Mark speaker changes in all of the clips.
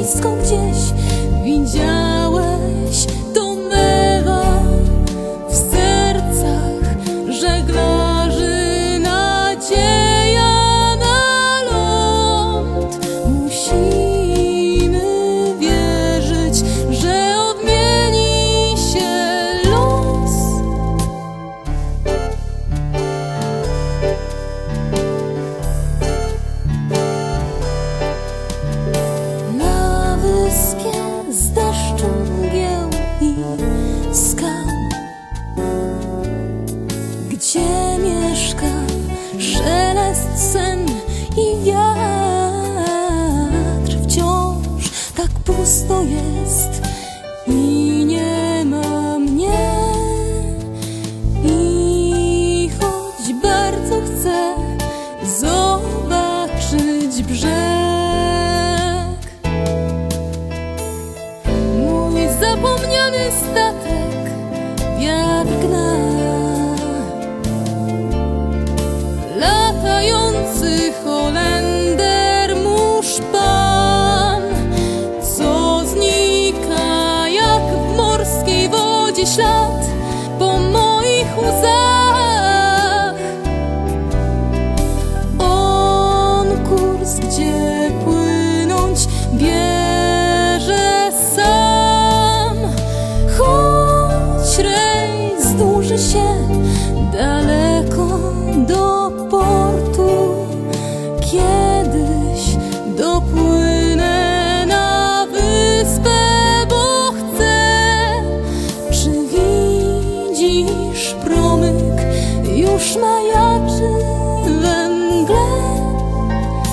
Speaker 1: blisko gdzieś widziałeś to mewa w sercach żeglarzy nadzieja na ląd. Musimy wierzyć, że odmieni się los. Na wyspie z deszczu, mgieł i skał, gdzie mieszka szelest, sen i wiatr, wciąż tak pusto jest i nie ma mnie. I choć bardzo chcę zobaczyć brzeg, mój zapomniany statek wiatr gna. Latający Holender, mórz pan, co znika jak w morskiej wodzie ślad po moich łzach. On kurs, gdzie płynąć bierze sam, choć rejs dłuży się daleko do portu. Kiedyś dopłynę na wyspę, bo chcę. Czy widzisz, promyk już majaczy we mgle?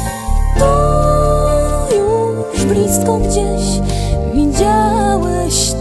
Speaker 1: To już blisko gdzieś widziałeś